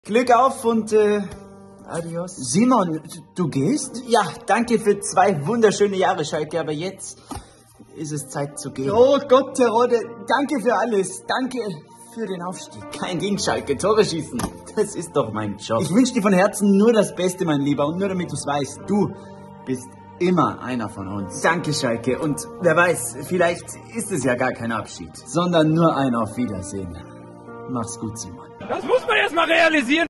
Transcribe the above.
Glück auf und adios. Simon, du gehst? Ja, danke für 2 wunderschöne Jahre, Schalke, aber jetzt ist es Zeit zu gehen. Oh Gott, Herr Rodde, danke für alles. Danke für den Aufstieg. Kein gegen Schalke, Tore schießen. Das ist doch mein Job. Ich wünsche dir von Herzen nur das Beste, mein Lieber. Und nur damit du es weißt, du bist immer einer von uns. Danke, Schalke. Und wer weiß, vielleicht ist es ja gar kein Abschied. Sondern nur ein Auf Wiedersehen. Mach's gut, Simon. Das muss man erst mal realisieren.